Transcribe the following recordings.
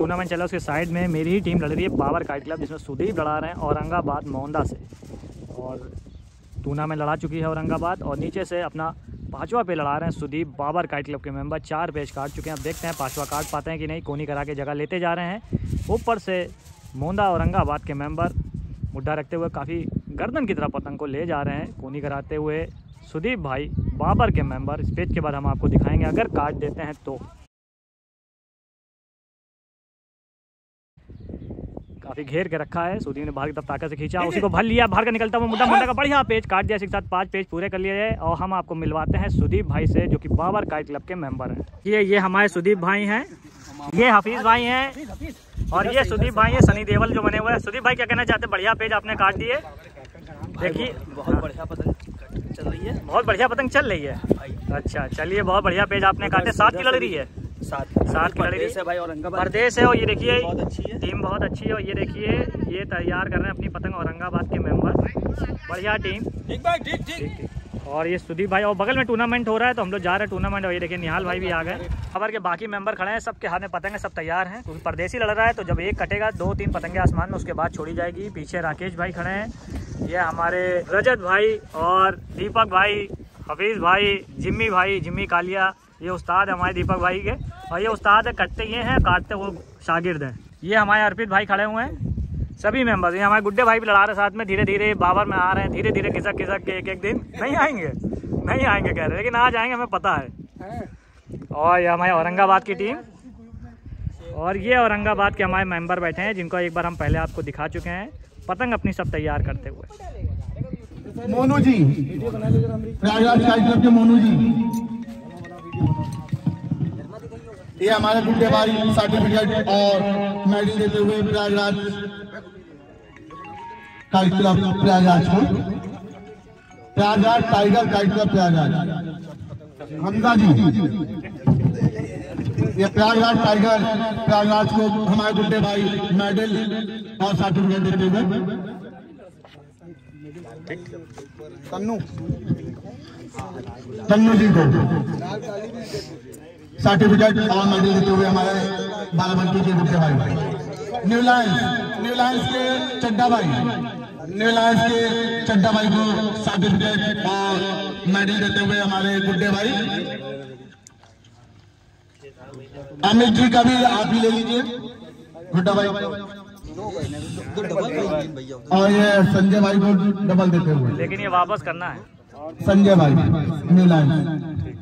Tournament चला उसके side में मेरी ही टीम लड़ रही है बाबर काइट क्लब, जिसमें सुदीप लड़ा रहे हैं औरंगाबाद मोहंदा से। और टूर्नामेंट लड़ा चुकी है औरंगाबाद, और नीचे से अपना 5वां पे लड़ा रहे हैं सुदीप बाबर काइट क्लब के मेंबर। 4 पेज काट चुके हैं, अब देखते हैं 5वां काट पाते हैं कि नहीं। कोनी करा के जगह लेते जा रहे हैं। ऊपर से मोहंदा औरंगाबाद के मेंबर मुड्ढा रखते हुए काफ़ी गर्दन की तरफ पतंग को ले जा रहे हैं। कोनी कराते हुए सुदीप भाई बाबर के मेंबर। इस पेज के बाद हम आपको दिखाएंगे अगर काट देते हैं तो। काफ़ी घेर के रखा है, सुदीप ने बाहर की तरफ ताकत से खींचा, उसी को भर लिया। बाहर का निकलता हुआ मुड्ढा का बढ़िया पेज काट दिया। इसके साथ 5 पेज पूरे कर लिए है। और हम आपको मिलवाते हैं सुदीप भाई से, जो कि बाबर काइट क्लब के मेंबर हैं। ये हमारे सुदीप भाई हैं, ये हफीज़ भाई हैं, और ये सुदीप भाई है सनी देवल जो बने हुए हैं। सुदीप भाई क्या कहना चाहते हैं? बढ़िया पेज आपने काट दिए। देखिए बहुत बढ़िया पतंग चल रही है, बहुत बढ़िया पतंग चल रही है। अच्छा चलिए, बहुत बढ़िया पेज आपने काटे। 7 की लड़ रही है, 7 की लड़ रही है भाई। औरंगाबाद प्रदेश है, और ये देखिए बहुत अच्छी है, टीम बहुत अच्छी है। और ये देखिए ये तैयार कर रहे हैं अपनी पतंग औरंगाबाद के मेंबर। बढ़िया टीम, ठीक भाई, ठीक। और ये सुदीप भाई, और बगल में टूर्नामेंट हो रहा है तो हम लोग जा रहे हैं टूर्नामेंट। और ये देखिए निहाल भाई भी आ गए। खबर के बाकी मेंबर खड़े हैं, सबके हाथ में पतंग है, सब तैयार हैं। क्योंकि परदेसी लड़ रहा है तो जब एक कटेगा 2-3 पतंगे आसमान में, उसके बाद छोड़ी जाएगी। पीछे राकेश भाई खड़े हैं, ये हमारे रजत भाई और दीपक भाई, हफीज़ भाई, जिम्मी कालिया, ये उस्ताद है हमारे दीपक भाई के। और ये उस्ताद है, कटते ये हैं, काटते वो शागिर्द हैं। ये हमारे अर्पित भाई खड़े हुए हैं, सभी मेंबर्स। ये हमारे गुड्डे भाई भी लड़ा रहे साथ में। धीरे धीरे बाबर में आ रहे हैं, धीरे धीरे खिसक के एक दिन नहीं आएंगे कह रहे, लेकिन आज आएंगे, हमें पता है। और ये हमारे औरंगाबाद की टीम, और ये औरंगाबाद के हमारे मेंबर बैठे हैं, जिनको एक बार हम पहले आपको दिखा चुके हैं पतंग अपनी सब तैयार करते हुए। मोनू जी, प्रयागराज काइट क्लब के मोनू जी, ये हमारे गुड्डे भाई सर्टिफिकेट और मेडल देते हुए प्रयागराज काइट क्लब प्रयागराज को, Prayagraj tiger kite club Prayagraj. Hamza ji, ये प्रयागराज टाइगर प्रयागराज को हमारे गुड्डे भाई मेडल और सर्टिफिकेट देते हुए। तन्नू जी को सर्टिफिकेट और मेडल देते हुए हमारे बाराबंकी के गुड्डे भाई। न्यू लायंस के चड्डा भाई को सर्टिफिकेट और मेडल देते हुए हमारे गुड्डे भाई। अमित जी का भी आप ही ले लीजिए, गुड्डा भाई। और ये संजय भाई को डबल देते हुए, लेकिन ये वापस करना है। संजय भाई न्यू लायंस।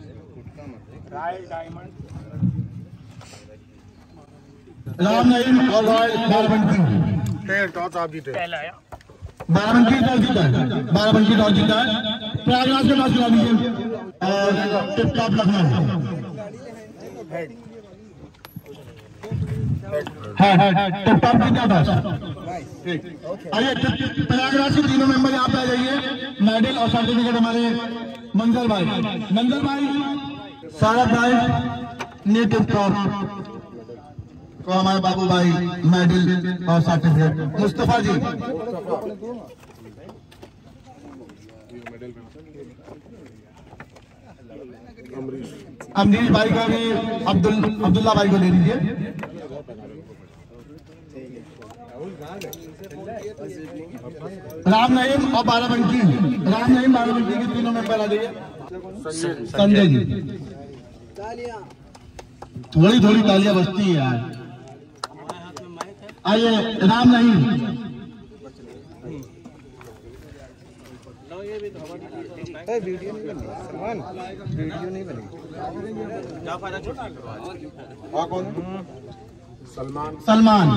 राम नईम और रॉयल बाराबंकी टॉस जीता है, बाराबंकी टॉस जीता है। प्रयागराज के टॉस खिला दीजिए, और टिप टॉप लखनऊ है टिप टॉप जीता टॉस। आइए प्रयागराज के तीनों मेंबर यहाँ पे आ जाइए। मेडल और सर्टिफिकेट हमारे मंजर भाई, सारा भाई ने टिप टॉप तो हमारे बाबू भाई मेडल और सर्टिफिकेट। मुस्तफा जी, अमरीश भाई का भी अब्दुल्ला भाई को दे दीजिए। राम नईम और बाराबंकी के तीनों मेंबर आ जाइए। संजय जी, थोड़ी तालियां बजती है यार। आइए राम नईम, वीडियो नहीं बनेगी। सलमान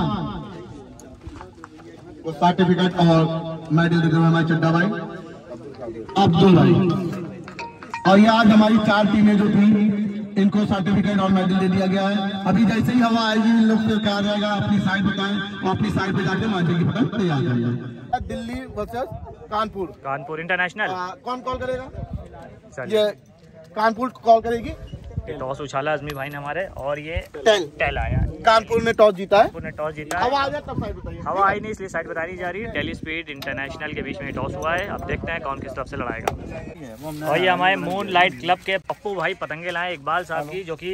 को सर्टिफिकेट और मेडल देते हुए हमारे चड्डा भाई, अब्दुल भाई। और ये आज हमारी 4 टीमें जो थी, इनको सर्टिफिकेट और मेडल दे दिया गया है। अभी जैसे ही हवा आएगी, इन लोग से कहा जाएगा अपनी साइड बताएं, और अपनी साइड पे जाके मांझे की पतंग तैयार करिए। Delhi versus Kanpur international. कौन कॉल करेगा? ये कानपुर कॉल करेगी। टॉस उछाला अजमी भाई ने हमारे, और ये टेल आया। कानपुर ने टॉस जीता है। हवा आ जाए तब साइड बताइए। हवा आई नहीं, इसलिए साइड बताई जा रही है। टेली स्पीड इंटरनेशनल के बीच में टॉस हुआ है। अब देखते हैं कौन किस तरफ से लड़ाएगा। और ये हमारे मून लाइट क्लब के पप्पू भाई पतंगे लाए इकबाल साहब की, जो कि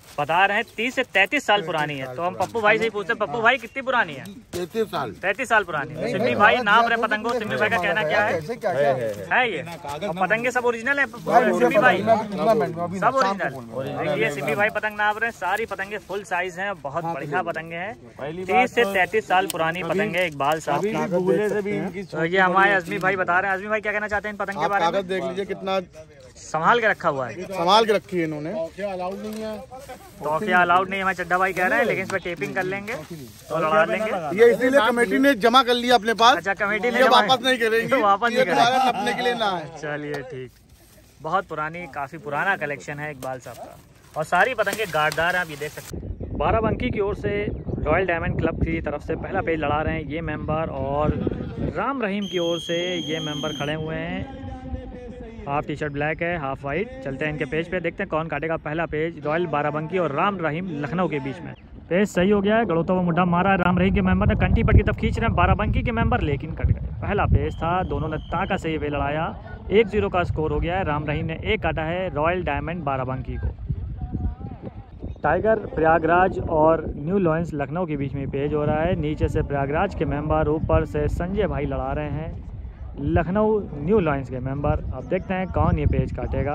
बता रहे हैं 30 से 33 साल पुरानी है। तो हम पप्पू भाई से ही पूछते हैं, पप्पू भाई कितनी पुरानी है? 33 साल पुरानी है। सिम्मी भाई नाप रहे पतंग को, सिम्मी भाई का कहना क्या है ये? और पतंगे सब ओरिजिनल है सिम्मी भाई, सब ओरिजिनल। ये सिम्मी भाई पतंग नाप रहे हैं, सारी पतंगे फुल साइज हैं, बहुत बढ़िया पतंगे हैं। 30 से 33 साल पुरानी पतंगे इकबाल साहब की। तो ये हमारे अजमी भाई बता रहे हैं। अजमी भाई क्या कहना चाहते हैं इन पतंग के बारे में? देख लीजिए कितना संभाल के रखा हुआ है, संभाल के रखी है इन्होंने। तोहफिया अलाउड नहीं है हमारे चड्डा भाई कह रहे हैं, लेकिन इस पर टेपिंग कर लेंगे तो लड़ा लेंगे। ये इसीलिए कमेटी ने जमा कर लिया अपने पास। अच्छा, कमेटी ने वापस नहीं करेंगे, वापस नहीं करेंगे, अपने के लिए ना है। चलिए ठीक। बहुत पुरानी, काफी पुराना कलेक्शन है इकबाल साहब का, और सारी पतंगे गार्डदार हैं, आप ये देख सकते हैं। बाराबंकी की ओर से रॉयल डायमंड क्लब की तरफ से पहला पेज लड़ा रहे हैं ये मेंबर, और राम रहीम की ओर से ये मेंबर खड़े हुए हैं। हाफ टी शर्ट ब्लैक है, हाफ वाइट। चलते हैं इनके पेज पे, देखते हैं कौन काटेगा पहला पेज। रॉयल बाराबंकी और राम रहीम लखनऊ के बीच में पेज सही हो गया है। गड़ोता हुआ मुड्ढा मारा है राम रहीम के मेंबर ने, कंटी पट की तरफ खींच रहे हैं बाराबंकी के मेंबर, लेकिन कट गए। पहला पेज था, दोनों ने ताकत से ये पेज लड़ाया। 1-0 का स्कोर हो गया है। राम रहीम ने एक काटा है रॉयल डायमंड बाराबंकी को। टाइगर प्रयागराज और न्यू लॉयंस लखनऊ के बीच में पेज हो रहा है। नीचे से प्रयागराज के मेंबर, ऊपर से संजय भाई लड़ा रहे हैं लखनऊ न्यू लॉयंस के मेंबर। अब देखते हैं कौन ये पेज काटेगा।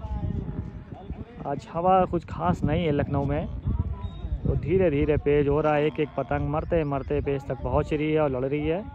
आज हवा कुछ खास नहीं है लखनऊ में, तो धीरे धीरे पेज हो रहा है। एक एक पतंग मरते मरते पेज तक पहुंच रही है और लड़ रही है।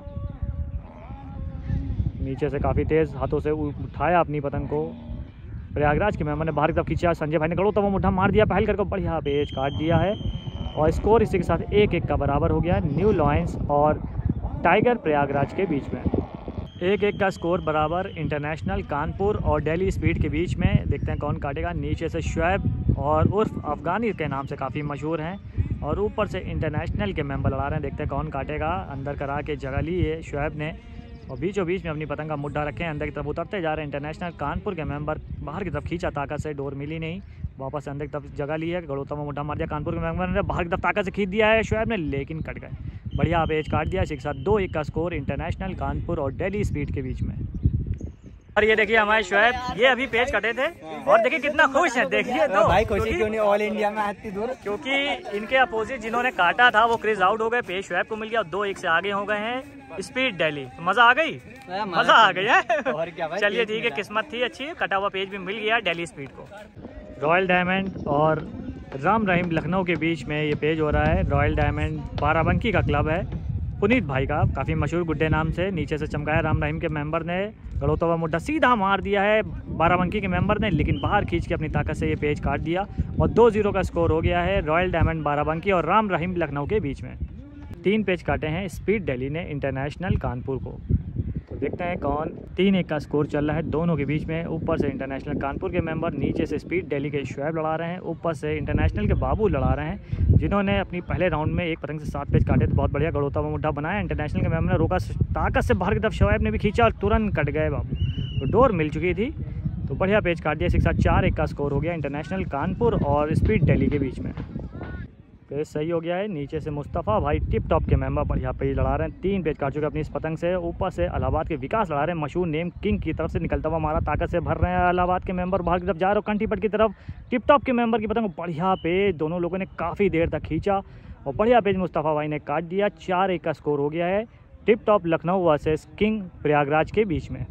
नीचे से काफ़ी तेज़ हाथों से उठाया अपनी पतंग को। प्रयागराज के मेंबर ने बाहर की तरफ खींचा, संजय भाई ने गड़ो तो वो मुट्ठा मार दिया, पहल करके बढ़िया पेज काट दिया है। और स्कोर इसी के साथ 1-1 का बराबर हो गया है न्यू लॉयंस और टाइगर प्रयागराज के बीच में। 1-1 का स्कोर बराबर इंटरनेशनल कानपुर और दिल्ली स्पीड के बीच में। देखते हैं कौन काटेगा। नीचे से शुएब और उर्फ अफगानी के नाम से काफ़ी मशहूर हैं, और ऊपर से इंटरनेशनल के मेंबर लड़ा रहे हैं। देखते हैं कौन काटेगा। अंदर करा के जगह ली है शुएब ने, और बीचों बीच में अपनी पतंग का मुड्ढा रखे हैं। अंदर की तरफ उतरते जा रहे हैं इंटरनेशनल कानपुर के मेंबर। बाहर की तरफ खींचा ताकत से, डोर मिली नहीं, वापस अंदर की तरफ जगह ली है। गड़ोता में मुड्ढा मार दिया कानपुर के मेंबर ने, बाहर की तरफ ताकत से खींच दिया है शुएब ने, लेकिन कट गए। बढ़िया पेज काट दिया। इसी के साथ 2-1 का स्कोर इंटरनेशनल कानपुर और दिल्ली स्पीड के बीच में। और ये देखिए हमारे शुएब, ये अभी पेज कटे थे और देखिए कितना खुश है। देखिए तो भाई खुशी क्यों नहीं, ऑल इंडिया में इतनी दूर। क्योंकि इनके अपोजिट जिन्होंने काटा था वो क्रिज आउट हो गए, पेज शुएब को मिल गया, 2-1 से आगे हो गए हैं स्पीड दिल्ली। तो मजा आ गई, मजा आ गया है। चलिए ठीक है, किस्मत थी अच्छी, कटा हुआ पेज भी मिल गया दिल्ली स्पीड को। रॉयल डायमंड और राम रहीम लखनऊ के बीच में ये पेज हो रहा है। रॉयल डायमंड बाराबंकी का क्लब है, पुनीत भाई का, काफ़ी मशहूर गुड्डे नाम से। नीचे से चमकाया राम रहीम के मेंबर ने, गड़ोता हुआ मुड्ढा सीधा मार दिया है बाराबंकी के मेंबर ने, लेकिन बाहर खींच के अपनी ताकत से ये पेज काट दिया, और 2-0 का स्कोर हो गया है रॉयल डायमंड बाराबंकी और राम रहीम लखनऊ के बीच में। 3 पेज काटे हैं स्पीड दिल्ली ने इंटरनेशनल कानपुर को। तो देखते हैं कौन। 3-1 का स्कोर चल रहा है दोनों के बीच में। ऊपर से इंटरनेशनल कानपुर के मेंबर, नीचे से स्पीड दिल्ली के शुएब लड़ा रहे हैं, ऊपर से इंटरनेशनल के बाबू लड़ा रहे हैं, जिन्होंने अपनी पहले राउंड में एक पतंग से 7 पेज काटे। तो बहुत बढ़िया गड़ोता हुआ मुड्ढा बनाया। इंटरनेशनल के मेंबर ने रोका, ताकत से बाहर की तरफ शुएब ने भी खींचा और तुरंत कट गए बाबू, तो डोर मिल चुकी थी। तो बढ़िया पेज काट दिया। इसी के साथ 4-1 का स्कोर हो गया इंटरनेशनल कानपुर और स्पीड दिल्ली के बीच में। पेज सही हो गया है। नीचे से मुस्तफ़ा भाई टिप टॉप के मेंबर बढ़िया पेज लड़ा रहे हैं, 3 पेज काट चुके अपनी इस पतंग से। ऊपर से इलाहाबाद के विकास लड़ा रहे हैं, मशहूर नेम किंग की तरफ से निकलता हुआ मारा, ताकत से भर रहे हैं इलाहाबाद के मेंबर। बाहर की तरफ जा रहे हो कंटीपट की तरफ, टिप टॉप के मेंबर की पतंग बढ़िया पेज दोनों लोगों ने काफ़ी देर तक खींचा, और बढ़िया पेज मुस्तफ़ा भाई ने काट दिया। 4-1 का स्कोर हो गया है tip top Lucknow versus king Prayagraj के बीच में।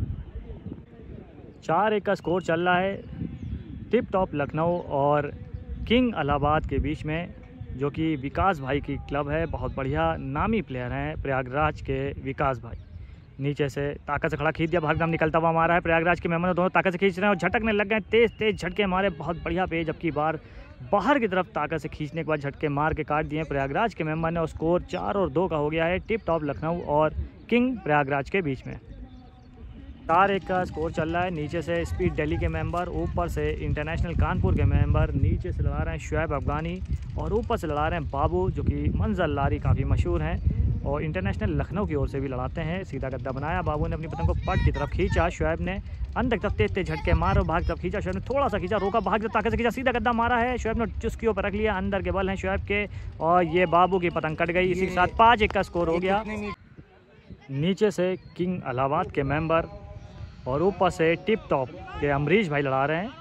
4-1 का स्कोर चल रहा है टिप टॉप लखनऊ और किंग इलाहाबाद के बीच में, जो कि विकास भाई की क्लब है। बहुत बढ़िया नामी प्लेयर हैं प्रयागराज के विकास भाई। नीचे से ताकत से खड़ा खींच दिया, भागदम निकलता हुआ मारा है प्रयागराज के मेंबर ने, दोनों ताकत से खींच रहे हैं और झटकने लग गए, तेज तेज झटके मारे, बहुत बढ़िया पेज। अब की बार बाहर की तरफ ताकत से खींचने के बाद झटके मार के काट दिए प्रयागराज के मेंबर ने, और स्कोर 4-2 का हो गया है टिप टॉप लखनऊ और किंग प्रयागराज के बीच में। 4-1 का स्कोर चल रहा है। नीचे से स्पीड दिल्ली के मेंबर, ऊपर से इंटरनेशनल कानपुर के मेंबर, नीचे से लड़ा रहे हैं शुएब अफगानी, और ऊपर से लड़ा रहे हैं बाबू, जो कि मंजर लारी काफ़ी मशहूर हैं, और इंटरनेशनल लखनऊ की ओर से भी लड़ाते हैं। सीधा गद्दा बनाया, बाबू ने अपनी पतंग को पट की तरफ खींचा, शुएब ने अंदर की तरफ तेज तेज झटके मारो, भाग की तरफ खींचा, शुएब ने थोड़ा सा खींचा, रोका, भाग की तरफ ताकत से खींचा, सीधा गद्दा मारा है, शुएब ने चुस्कियों पर रख लिया, अंदर के बल हैं शुएब के, और ये बाबू की पतंग कट गई। इसी के साथ 5-1 का स्कोर हो गया। नीचे से किंग इलाहाबाद के मेंबर और ऊपर से टिप टॉप के अमरीश भाई लड़ा रहे हैं,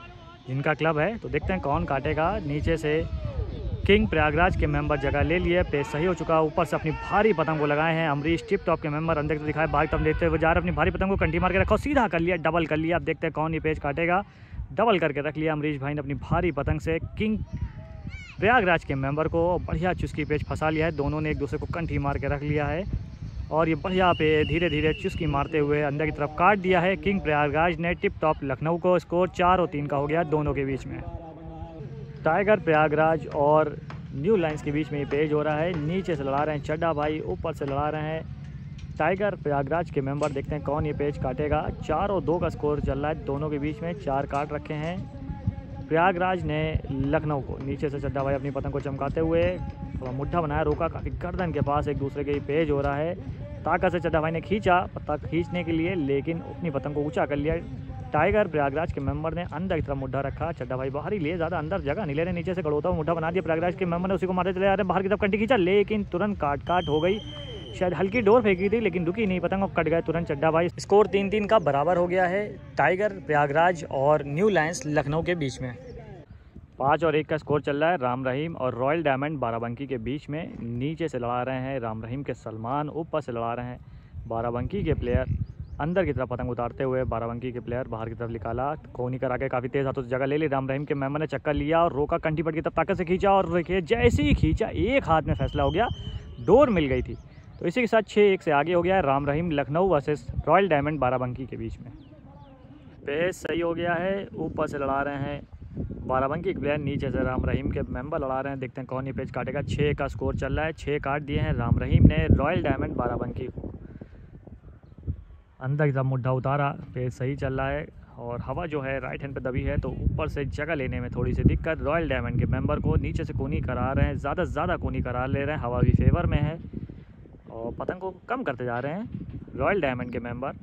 इनका क्लब है। तो देखते हैं कौन काटेगा। नीचे से किंग प्रयागराज के मेंबर जगह ले लिए, पेज सही हो चुका। ऊपर से अपनी भारी पतंग को लगाए हैं अमरीश टिप टॉप के मेंबर। अंदर से दिखाए बाहर तब देखते हुए जा रहे, अपनी भारी पतंग को कंठी मार के रखो, सीधा कर लिया, डबल कर लिया। अब देखते हैं कौन ये पेज काटेगा। डबल करके रख लिया अमरीश भाई ने अपनी भारी पतंग से किंग प्रयागराज के मेंबर को। बढ़िया चुस्की पेज फंसा लिया है, दोनों ने एक दूसरे को कंठी मार के रख लिया है और ये बढ़िया पे धीरे धीरे चुस्की मारते हुए अंदर की तरफ काट दिया है। किंग प्रयागराज ने टिप टॉप लखनऊ को। स्कोर 4 और 3 का हो गया दोनों के बीच में। टाइगर प्रयागराज और न्यू लाइन्स के बीच में ये पेज हो रहा है। नीचे से लड़ा रहे हैं चड्डा भाई, ऊपर से लड़ा रहे हैं टाइगर प्रयागराज के मेंबर। देखते हैं कौन ये पेज काटेगा। 4 और 2 का स्कोर चल रहा है दोनों के बीच में। 4 काट रखे हैं प्रयागराज ने लखनऊ को। नीचे से चड्डा भाई अपनी पतंग को चमकाते हुए थोड़ा मुट्ठा बनाया, रोका, काफ़ी गर्दन के पास एक दूसरे के पेज हो रहा है। ताकत से चड्डा भाई ने खींचा पतंग खींचने के लिए, लेकिन अपनी पतंग को ऊंचा कर लिया। टाइगर प्रयागराज के मेंबर ने अंदर की तरफ मुड्ढा रखा, चड्डा भाई बाहर ही लिए, ज़्यादा अंदर जगह नहीं ले रहे। नीचे से खड़ोता हुआ मुड्ढा बना दिया प्रयागराज के मेंबर ने, उसी को मारते चले जा रहे हैं। बाहर की तरफ कंटी खींचा, लेकिन तुरंत काट हो गई। शायद हल्की डोर फेंकी थी लेकिन रुकी नहीं पतंग, कट गए तुरंत चड्डा भाई। स्कोर 3-3 का बराबर हो गया है टाइगर प्रयागराज और न्यू लाइन्स लखनऊ के बीच में। 5 और 1 का स्कोर चल रहा है राम रहीम और रॉयल डायमंड बाराबंकी के बीच में। नीचे से लड़ा रहे हैं राम रहीम के सलमान, ऊपर से लड़ा रहे हैं बाराबंकी के प्लेयर। अंदर की तरफ पतंग उतारते हुए बाराबंकी के प्लेयर बाहर की तरफ निकाला, कोनी करा के काफ़ी तेज़ हाथों से जगह ले ली। राम रहीम के मेंबर ने चक्कर लिया और रोका, कंठी पट की तरफ ताकत से खींचा और देखिए जैसे ही खींचा एक हाथ में फैसला हो गया, डोर मिल गई थी। तो इसी के साथ 6-1 से आगे हो गया है Ram Rahim Lucknow versus royal diamond Barabanki के बीच में। पेज सही हो गया है, ऊपर से लड़ा रहे हैं बाराबंकी के प्लेयर, नीचे से राम रहीम के मेंबर लड़ा रहे हैं। देखते हैं कौन ये पेज काटेगा। 6 का स्कोर चल रहा है, 6 काट दिए हैं राम रहीम ने रॉयल डायमंड बाराबंकी को। अंदर की तरफ मुड्ढा उतारा, पेज सही चल रहा है और हवा जो है राइट हैंड पे दबी है, तो ऊपर से जगह लेने में थोड़ी सी दिक्कत रॉयल डायमंड के मेंबर को। नीचे से कोनी करा रहे हैं, ज़्यादा से ज़्यादा कोनी करा ले रहे हैं, हवा भी फेवर में है और पतंग को कम करते जा रहे हैं रॉयल डायमंड के मेंबर।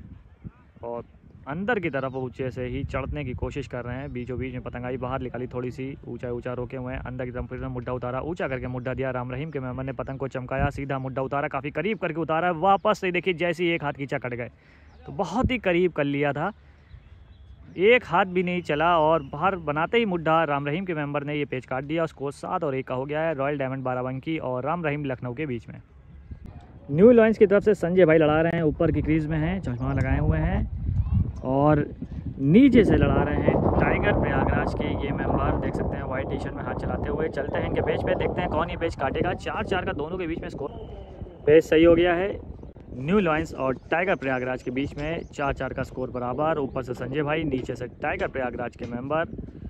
और अंदर की तरफ ऊंचे से ही चढ़ने की कोशिश कर रहे हैं, बीचों बीच में पतंग आई बाहर निकाली, थोड़ी सी ऊंचा रोके हुए हैं। अंदर की तरफ फिर मुड्ढा उतारा, ऊंचा करके मुड्ढा दिया राम रहीम के मेंबर ने, पतंग को चमकाया, सीधा मुड्ढा उतारा, काफ़ी करीब करके उतारा, वापस से देखिए जैसे ही एक हाथ खींचा कट गए। तो बहुत ही करीब कर लिया था, एक हाथ भी नहीं चला और बाहर बनाते ही मुड्ढा राम रहीम के मेंबर ने ये पेज काट दिया। स्कोर 7 और 1 का हो गया है रॉयल डायमंड बाराबंकी और राम रहीम लखनऊ के बीच में। न्यू लाइन्स की तरफ से संजय भाई लड़ा रहे हैं, ऊपर की क्रीज में हैं, चश्मा लगाए हुए हैं और नीचे से लड़ा रहे हैं टाइगर प्रयागराज के ये मेंबर। देख सकते हैं वाइट टी शर्ट में हाथ चलाते हुए चलते हैं इनके पेज पे। देखते हैं कौन ये पेज काटेगा। 4-4 का दोनों के बीच में स्कोर। पेज सही हो गया है, न्यू लाइन्स और टाइगर प्रयागराज के बीच में 4-4 का स्कोर बराबर। ऊपर से संजय भाई, नीचे से टाइगर प्रयागराज के मेंबर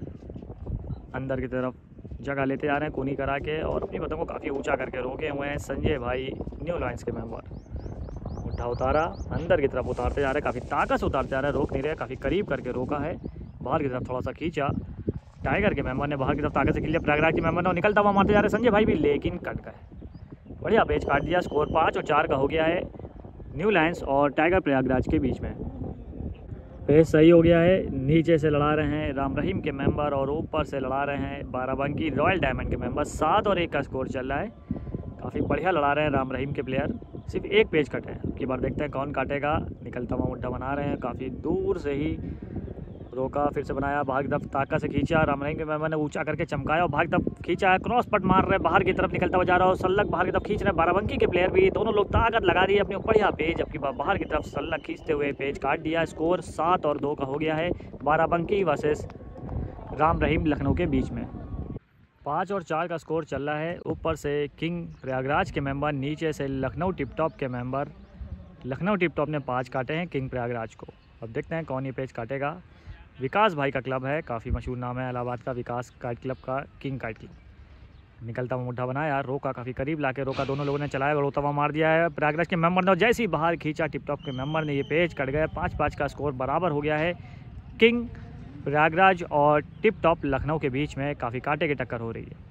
अंदर की तरफ जगह लेते जा रहे हैं कोनी करा के और अपनी पतंग को काफ़ी ऊंचा करके रोके हुए हैं संजय भाई न्यू लाइन्स के मेंबर। मुट्ठा उतारा, अंदर की तरफ उतारते जा रहे हैं, काफ़ी ताकत से उतारते जा रहे हैं, रोक नहीं रहे, काफ़ी करीब करके रोका है। बाहर की तरफ थोड़ा सा खींचा, टाइगर के मेंबर ने बाहर की तरफ ताकत से खींच लिया, प्रयागराज के मेंबर ने निकलता हुआ मारते जा रहे हैं संजय भाई भी, लेकिन कट गए। बढ़िया पेज काट दिया। स्कोर 5 और 4 का हो गया है न्यू लाइन्स और टाइगर प्रयागराज के बीच में। पेज सही हो गया है, नीचे से लड़ा रहे हैं राम रहीम के मेंबर और ऊपर से लड़ा रहे हैं बाराबंकी रॉयल डायमंड के मेंबर। 7 और 1 का स्कोर चल रहा है, काफ़ी बढ़िया लड़ा रहे हैं राम रहीम के प्लेयर। सिर्फ एक पेज कटे हैं, अब की बार देखते हैं कौन काटेगा। निकलता हुआ मुड्ढा बना रहे हैं, काफ़ी दूर से ही रोका, फिर से बनाया, बाहर की तरफ ताकत से खींचा, राम रहीम के मेंबर ने ऊंचा करके चमकाया और बाहर की तरफ खींचा है, क्रॉस पट मार रहे, बाहर की तरफ निकलता हुआ जा रहा है और सल्लक बाहर की तरफ खींच रहे हैं बाराबंकी के प्लेयर भी। दोनों लोग ताकत लगा दी अपनी बढ़िया पेज, अब की बार बाहर की तरफ सल्लक खींचते हुए पेज काट दिया। स्कोर 7 और 2 का हो गया है बाराबंकी वर्सेस राम रहीम लखनऊ के बीच में। 5 और 4 का स्कोर चल रहा है। ऊपर से किंग प्रयागराज के मेंबर, नीचे से लखनऊ टिप टॉप के मेंबर। लखनऊ टिप टॉप ने 5 काटे हैं किंग प्रयागराज को। अब देखते हैं कौन ये पेज काटेगा। विकास भाई का क्लब है, काफ़ी मशहूर नाम है इलाहाबाद का, विकास काइट क्लब का, किंग काइट क्लब। निकलता हुआ मुड्ढा बनाया, रोका, काफ़ी करीब लाके रोका, दोनों लोगों ने चलाया और रोता हुआ मार दिया है प्रयागराज के मेंबर ने और जैसे ही बाहर खींचा टिप टॉप के मेंबर ने, ये पेज कट गया। 5-5 का स्कोर बराबर हो गया है किंग प्रयागराज और टिप टॉप लखनऊ के बीच में। काफ़ी कांटे की टक्कर हो रही है।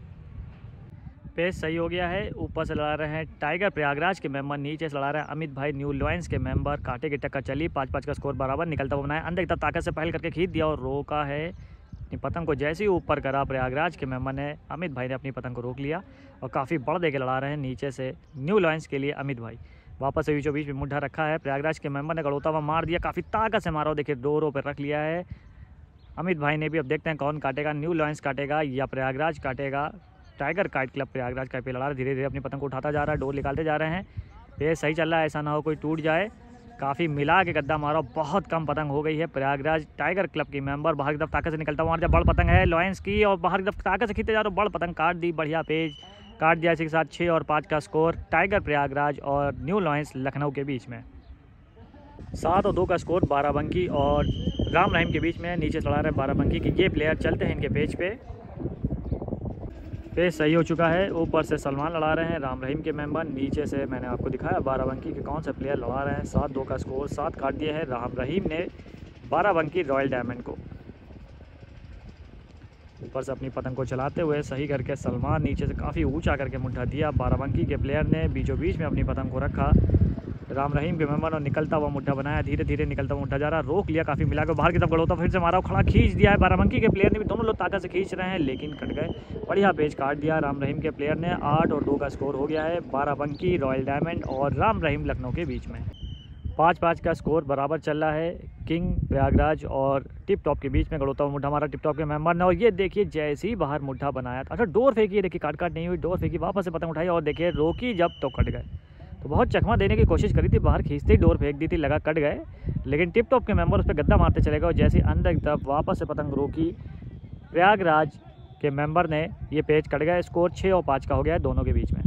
पेज सही हो गया है, ऊपर से लड़ा रहे हैं टाइगर प्रयागराज के मेंबर, नीचे से लड़ा रहे हैं अमित भाई न्यू लाइन्स के मेंबर। कांटे की टक्कर चली, 5-5 का स्कोर बराबर। निकलता हुआ बनाया, अंदर की तरफ ताकत से पहल करके खींच दिया और रोका है। अपनी पतंग को जैसे ही ऊपर करा प्रयागराज के मेंबर ने, अमित भाई ने अपनी पतंग को रोक लिया और काफ़ी बढ़ दे के लड़ा रहे हैं नीचे से न्यू लाइन्स के लिए अमित भाई। वापस से बीचों बीच में मुड्ढा रखा है, प्रयागराज के मेंबर ने गड़ोता हुआ मार दिया, काफ़ी ताकत से मारा, देखिए डोरों पर रख लिया है अमित भाई ने भी। अब देखते हैं कौन काटेगा, न्यू लॉयंस काटेगा या प्रयागराज काटेगा। टाइगर काइट क्लब प्रयागराज का पे लड़ा रहा है, धीरे धीरे अपनी पतंग को उठाता जा रहा है, डोर निकालते जा रहे हैं। पेज सही चल रहा है, ऐसा ना हो कोई टूट जाए। काफ़ी मिला के गद्दा मारा, बहुत कम पतंग हो गई है। प्रयागराज टाइगर क्लब की मेंबर बाहर की तरफ ताकत से निकलता हुआ, बड़ पतंग है लॉयंस की और बाहर की तरफ ताकत से खींचते जा रहे हो, बड़ पतंग काट दी, बढ़िया पेज काट दिया। इसी के साथ 6 और 5 का स्कोर टाइगर प्रयागराज और न्यू लॉयंस लखनऊ के बीच में। 7 और 2 का स्कोर बाराबंकी और राम रहीम के बीच में। नीचे चढ़ा रहे बाराबंकी की ये प्लेयर, चलते हैं इनके पेज पे। पेज सही हो चुका है, ऊपर से सलमान लड़ा रहे हैं राम रहीम के मेंबर, नीचे से मैंने आपको दिखाया बाराबंकी के कौन से प्लेयर लड़ा रहे हैं। 7-2 का स्कोर, 7 काट दिए हैं राम रहीम ने बाराबंकी रॉयल डायमंड को। ऊपर से अपनी पतंग को चलाते हुए सही करके सलमान नीचे से काफ़ी ऊंचा करके मुट्ठा दिया। बाराबंकी के प्लेयर ने बीचों बीच में अपनी पतंग को रखा, राम रहीम के मेंबर और निकलता हुआ मुट्ठा बनाया, धीरे धीरे निकलता हुआ मुट्ठा जा रहा, रोक लिया, काफ़ी मिला के बाहर की तरफ गड़ोता, फिर से मारा, खड़ा खींच दिया है। बाराबंकी के प्लेयर ने भी, दोनों लोग ताकत से खींच रहे हैं लेकिन कट गए, बढ़िया पेज काट दिया राम रहीम के प्लेयर ने। 8 और 2 का स्कोर हो गया है बाराबंकी रॉयल डायमंड और राम रहीम लखनऊ के बीच में। 5-5 का स्कोर बराबर चल रहा है किंग प्रयागराज और टिप टॉप के बीच में। गड़ोता हुआ मुट्ठा मारा टिप टॉप के मेंबर ने और ये देखिए जैसे ही बाहर मुट्ठा बनाया, अच्छा डोर फेंकी, देखिए काट नहीं हुई, डोर फेंकी, वापस से पतंग उठाई और देखिए रोकी जब तो कट गए। तो बहुत चकमा देने की कोशिश करी थी, बाहर खींचते ही डोर फेंक दी थी, लगा कट गए, लेकिन टिप टॉप के मेंबर उस पर गद्दा मारते चले गए और जैसे अंदर की तरफ वापस से पतंग रोकी प्रयागराज के मेंबर ने, ये पेज कट गया। स्कोर 6 और 5 का हो गया है दोनों के बीच में।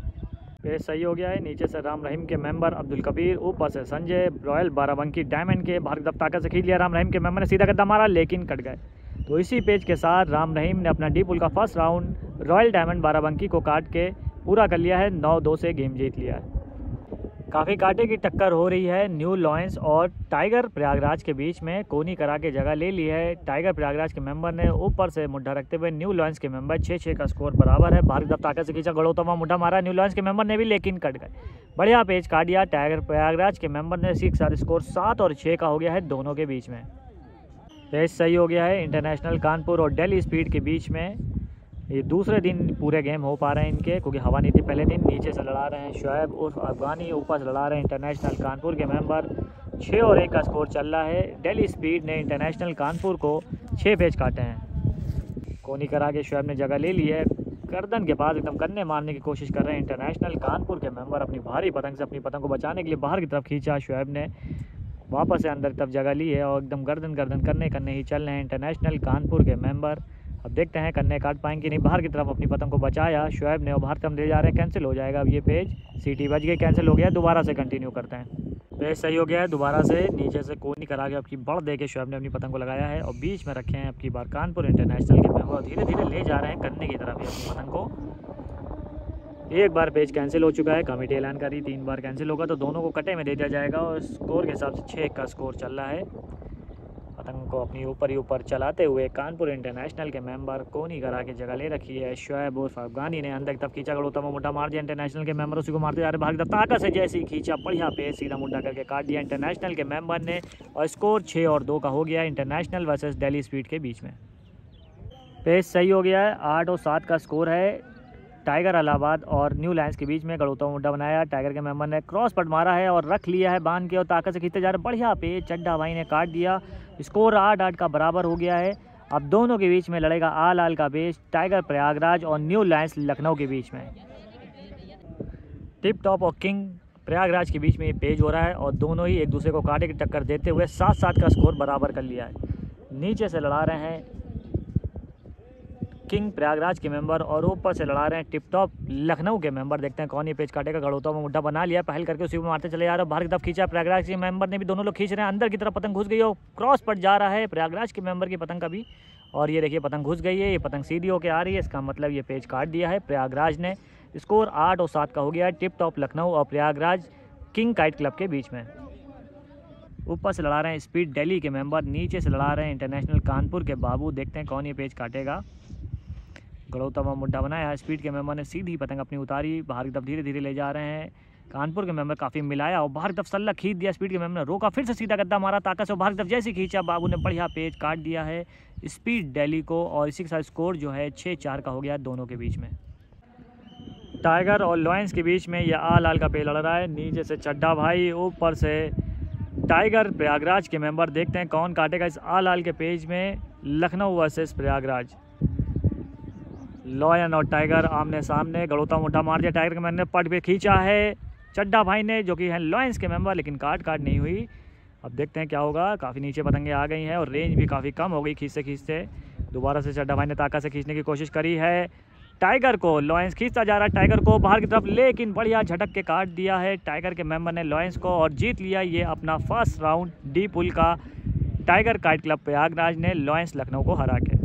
पेज सही हो गया है, नीचे से राम रहीम के मेंबर अब्दुल कबीर, ऊपर से संजय रॉयल बाराबंकी डायमंड के, बाहर की तरफ ताकत से खींच लिया राम रहीम के मेंबर ने, सीधा गद्दा मारा लेकिन कट गए। तो इसी पेज के साथ राम रहीम ने अपना डी पुल का first round royal diamond Barabanki को काट के पूरा कर लिया है, 9-2 से गेम जीत लिया है। काफ़ी कांटे की टक्कर हो रही है न्यू लॉयंस और टाइगर प्रयागराज के बीच में। कोनी करा के जगह ले ली है टाइगर प्रयागराज के मेंबर ने, ऊपर से मुड्ढा रखते हुए न्यू लॉयंस के मेंबर। 6-6 का स्कोर बराबर है, बाहर की तरफ ताकत से खींचा, गड़ोता हुआ मुड्ढा मारा न्यू लॉयंस के मेंबर ने भी लेकिन कट गए, बढ़िया पेज काट दिया टाइगर प्रयागराज के मेंबर ने। इसी के साथ स्कोर 7 और 6 का हो गया है दोनों के बीच में। पेज सही हो गया है इंटरनेशनल कानपुर और दिल्ली स्पीड के बीच में। ये दूसरे दिन पूरे गेम हो पा रहे हैं इनके, क्योंकि हवा नहीं थी पहले दिन। नीचे से लड़ा रहे हैं शुएब उर्फ अफगानी, ऊपर से लड़ा रहे हैं इंटरनेशनल कानपुर के मेंबर। 6 और 1 का स्कोर चल रहा है। दिल्ली स्पीड ने इंटरनेशनल कानपुर को 6 पेज काटे हैं। कोनी करा के शुएब ने जगह ले ली है, गर्दन के पास एकदम कन्ने मारने की कोशिश कर रहे हैं इंटरनेशनल कानपुर के मेंबर। अपनी भारी पतंग से अपनी पतंग को बचाने के लिए बाहर की तरफ खींचा शुएब ने, वापस से अंदर की तरफ जगह ली है और एकदम गर्दन करने ही चल रहे हैं इंटरनेशनल कानपुर के मेंबर। अब देखते हैं कन्ने काट पाएंगे नहीं, बाहर की तरफ अपनी पतंग को बचाया शुएब ने और बाहर तरफ ले जा रहे हैं, कैंसिल हो जाएगा अब ये पेज। सीटी बज गई, कैंसिल हो गया, दोबारा से कंटिन्यू करते हैं। पेज सही हो गया है, दोबारा से नीचे से कोनी करा के अपनी बड़ दे के शुएब ने अपनी पतंग को लगाया है और बीच में रखे हैं अपनी बार कानपुर इंटरनेशनल के मेंबर। धीरे धीरे ले जा रहे हैं कन्ने की तरफ ही अपनी पतंग को। एक बार पेज कैंसिल हो चुका है, कमेटी ऐलान करी 3 बार कैंसिल होगा तो दोनों को कटे में दे दिया जाएगा और स्कोर के हिसाब से 6 का स्कोर चल रहा है। पतंग को अपनी ऊपर ही ऊपर चलाते हुए कानपुर इंटरनेशनल के मेंबर कोनी करा के जगह ले रखी है शुएब उर्फ अफगानी ने। अंदर की तरफ खींचा, गड़ोता हुआ मुड्ढा मार दिया इंटरनेशनल के मेंबर, उसी को मारते जा रहे बाहर की तरफ ताकत से, जैसे ही खींचा बढ़िया पेज सीधा मुड्ढा करके काट दिया इंटरनेशनल के मेंबर ने और स्कोर 6 और 2 का हो गया इंटरनेशनल वर्सेस दिल्ली स्पीड के बीच में। पेज सही हो गया है, 8 और 7 का स्कोर है टाइगर इलाहाबाद और न्यू लॉयंस के बीच में। गड़ोता हुआ मुड्ढा बनाया, टाइगर के मेंबर ने क्रॉस पट मारा है और रख लिया है बांध के और ताकत से खींचते जा रहे, बढ़िया पेज चड्ढा भाई ने काट दिया। स्कोर 8-8 का बराबर हो गया है। अब दोनों के बीच में लड़ेगा आल का पेज, टाइगर प्रयागराज और न्यू लॉयंस लखनऊ के बीच में। टिप टॉप और किंग प्रयागराज के बीच में ये पेज हो रहा है और दोनों ही एक दूसरे को कांटे की टक्कर देते हुए 7-7 का स्कोर बराबर कर लिया है। नीचे से लड़ा रहे हैं किंग प्रयागराज के मेंबर और ऊपर से लड़ा रहे हैं टिप टॉप लखनऊ के मेंबर। देखते हैं कौन ये पेज काटेगा। गड़ोता हुआ मुड्ढा बना लिया, पहल करके उसी को मारते चले जा रहे हैं, बाहर की तरफ खींचा प्रयागराज के मेंबर ने भी, दोनों लोग खींच रहे हैं, अंदर की तरफ पतंग घुस गई और क्रॉस पट जा रहा है प्रयागराज के मेंबर की पतंग का भी, और ये देखिए पतंग घुस गई है, ये पतंग सीधी होकर आ रही है, इसका मतलब ये पेज काट दिया है प्रयागराज ने। स्कोर 8 और 7 का हो गया है टिप टॉप लखनऊ और प्रयागराज किंग काइट क्लब के बीच में। ऊपर से लड़ा रहे हैं स्पीड दिल्ली के मेंबर, नीचे से लड़ा रहे हैं इंटरनेशनल कानपुर के बाबू। देखते हैं कौन ये पेज काटेगा। गड़ोता हुआ मुड्ढा बनाया, स्पीड के मेंबर ने सीधी पतंग अपनी उतारी, बाहर की तरफ धीरे धीरे ले जा रहे हैं। कानपुर के मेंबर काफ़ी मिलाया और बाहर की तरफ सल्ला खींच दिया, स्पीड के मेंबर ने रोका, फिर से सीधा गद्दा मारा ताकत से, बाहर की तरफ जैसे खींचा बाबू ने बढ़िया पेज काट दिया है स्पीड दिल्ली को और इसी के साथ स्कोर जो है 6-4 का हो गया दोनों के बीच में। टाइगर और लॉयंस के बीच में यह आल का पेज लड़ रहा है। नीचे से चड्ढा भाई, ऊपर से टाइगर प्रयागराज के मेंबर। देखते हैं कौन काटेगा इस आल के पेज में। लखनऊ वर्सेस प्रयागराज। लॉयन और टाइगर आमने सामने, गड़ोता मुड्ढा मार दिया टाइगर के मैंने, पट पे खींचा है चड्डा भाई ने जो कि है लॉयंस के मेंबर, लेकिन काट नहीं हुई। अब देखते हैं क्या होगा। काफ़ी नीचे पतंगे आ गई हैं और रेंज भी काफ़ी कम हो गई खींचते खींचते। दोबारा से चड्डा भाई ने ताकत से खींचने की कोशिश करी है टाइगर को, लॉयंस खींचता जा रहा है टाइगर को बाहर की तरफ, लेकिन बढ़िया झटक के काट दिया है टाइगर के मेंबर ने लॉयंस को और जीत लिया ये अपना फर्स्ट राउंड डी पुल का। टाइगर काइट क्लब प्रयागराज ने लॉयंस लखनऊ को हरा के।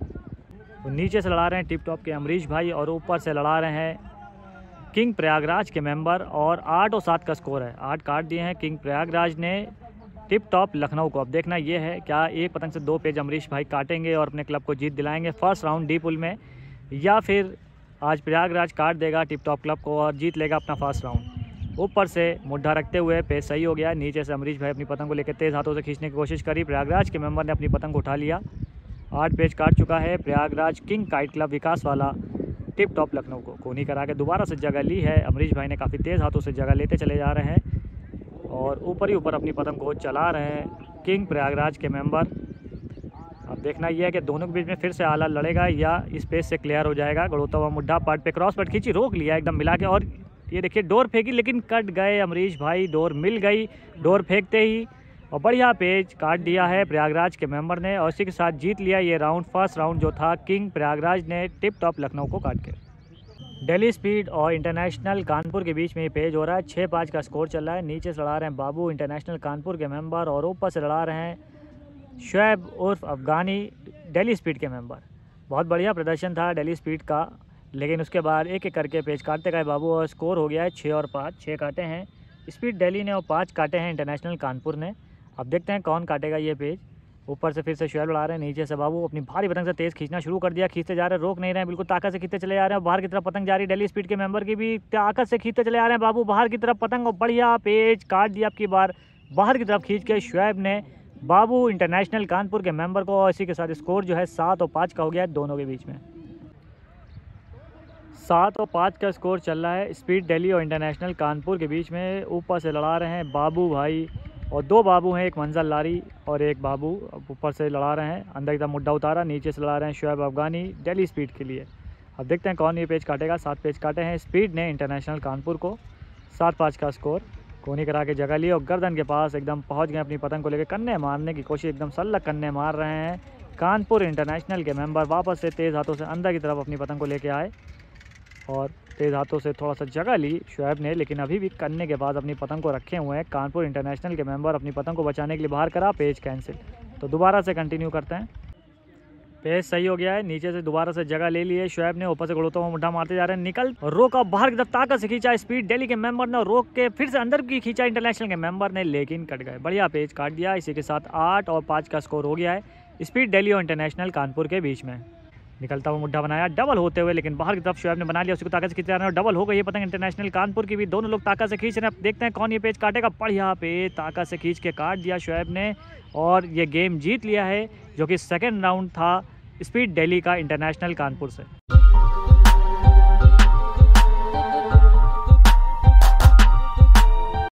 तो नीचे से लड़ा रहे हैं टिप टॉप के अमरीश भाई और ऊपर से लड़ा रहे हैं किंग प्रयागराज के मेंबर और 8 और 7 का स्कोर है। 8 काट दिए हैं किंग प्रयागराज ने टिप टॉप लखनऊ को। अब देखना ये है क्या एक पतंग से 2 पेज अमरीश भाई काटेंगे और अपने क्लब को जीत दिलाएंगे फर्स्ट राउंड डी पुल में, या फिर आज प्रयागराज काट देगा टिप टॉप क्लब को और जीत लेगा अपना फर्स्ट राउंड। ऊपर से मुड्ढा रखते हुए पेज सही हो गया। नीचे से अमरीश भाई अपनी पतंग को लेकर तेज़ हाथों से खींचने की कोशिश करी, प्रयागराज के मेंबर ने अपनी पतंग को उठा लिया। 8 पेज काट चुका है Prayagraj king kite club Vikas वाला टिप टॉप लखनऊ को। कोनी करा के दोबारा से जगह ली है अमरीश भाई ने, काफ़ी तेज़ हाथों से जगह लेते चले जा रहे हैं और ऊपर ही ऊपर अपनी पतंग को चला रहे हैं किंग प्रयागराज के मेंबर। अब देखना यह है कि दोनों के बीच में फिर से आला लड़ेगा या स्पेस से क्लियर हो जाएगा। गड़ोता हुआ मुड्ढा पट पे क्रॉस पट खींची, रोक लिया एकदम मिला के और ये देखिए डोर फेंकी लेकिन कट गए अमरीश भाई, डोर मिल गई डोर फेंकते ही और बढ़िया पेज काट दिया है प्रयागराज के मेंबर ने और इसी के साथ जीत लिया ये राउंड, फर्स्ट राउंड जो था किंग प्रयागराज ने टिप टॉप लखनऊ को काट के। दिल्ली स्पीड और इंटरनेशनल कानपुर के बीच में ये पेज हो रहा है, 6-5 का स्कोर चल रहा है। नीचे से लड़ा रहे हैं बाबू इंटरनेशनल कानपुर के मेंबर और ऊपर से लड़ा रहे हैं शुएब उर्फ अफगानी दिल्ली स्पीड के मेंबर। बहुत बढ़िया प्रदर्शन था दिल्ली स्पीड का, लेकिन उसके बाद एक एक करके पेज काटते गए बाबू और स्कोर हो गया है 6 और 5। 6 काटे हैं स्पीड दिल्ली ने और 5 काटे हैं इंटरनेशनल कानपुर ने। अब देखते हैं कौन काटेगा ये पेज। ऊपर से फिर से शुएब लड़ा रहे हैं, नीचे से बाबू अपनी भारी पतंग से तेज़ खींचना शुरू कर दिया, खींचते जा रहे हैं, रोक नहीं रहे हैं, बिल्कुल ताकत से खींचते चले जा रहे हैं। बाहर की तरफ पतंग जा रही है दिल्ली स्पीड के मेंबर की भी ताकत से खींचते चले आ रहे हैं बाबू बाहर की तरफ पतंग और बढ़िया पेज काट दिया अब की बार बाहर की तरफ खींच के शुएब ने बाबू इंटरनेशनल कानपुर के मेंबर को। और इसी के साथ स्कोर जो है 7 और 5 का हो गया है दोनों के बीच में। 7 और 5 का स्कोर चल रहा है स्पीड दिल्ली और इंटरनेशनल कानपुर के बीच में। ऊपर से लड़ा रहे हैं बाबू भाई और 2 बाबू हैं, एक मंजर लारी और एक बाबू। ऊपर से लड़ा रहे हैं, अंदर की तरफ मुड्ढा उतारा, नीचे से लड़ा रहे हैं शुएब अफगानी दिल्ली स्पीड के लिए। अब देखते हैं कौन ये पेज काटेगा। 7 पेज काटे हैं स्पीड ने इंटरनेशनल कानपुर को, 7-5 का स्कोर। कोनी करा के जगह ली और गर्दन के पास एकदम पहुंच गए अपनी पतंग को लेकर, कन्ने मारने की कोशिश, एकदम सल्लक कन्ने मार रहे हैं कानपुर इंटरनेशनल के मेंबर। वापस से तेज़ हाथों से अंदर की तरफ अपनी पतंग को लेके आए और तेज़ हाथों से थोड़ा सा जगह ली शुएब ने, लेकिन अभी भी कन्ने के बाद अपनी पतंग को रखे हुए हैं कानपुर इंटरनेशनल के मेंबर। अपनी पतंग को बचाने के लिए बाहर करा, पेज कैंसिल। तो दोबारा से कंटिन्यू करते हैं। पेज सही हो गया है, नीचे से दोबारा से जगह ले ली है शुएब ने, ऊपर से गड़ोता हुआ मुड्ढा मारते जा रहे हैं, निकल रोका बाहर की तरफ ताकत से खींचा स्पीड दिल्ली के मेंबर ने, रोक के फिर से अंदर की खींचा इंटरनेशनल के मेंबर ने, लेकिन कट गए। बढ़िया पेज काट दिया। इसी के साथ 8 और 5 का स्कोर हो गया है स्पीड दिल्ली और इंटरनेशनल कानपुर के बीच में। निकलता हुआ मुड्ढा बनाया डबल होते हुए, लेकिन बाहर की तरफ शुएब ने बना लिया, उसको ताकत से खींच रहे हैं और डबल हो गई ये पतंग इंटरनेशनल कानपुर की भी। दोनों लोग ताकत से खींच रहे हैं। देखते हैं कौन ये पेज काटेगा। बढ़िया पेज ताकत से खींच के काट दिया शुएब ने और ये गेम जीत लिया है, जो कि सेकेंड राउंड था स्पीड दिल्ली का इंटरनेशनल कानपुर से।